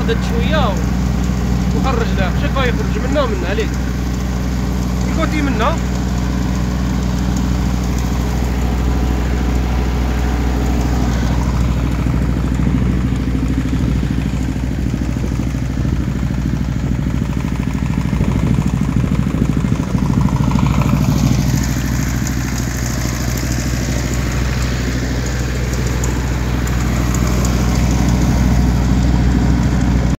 غدت شويه وخرج لها شوف يخرج منا ومنا عليك الكوتي منا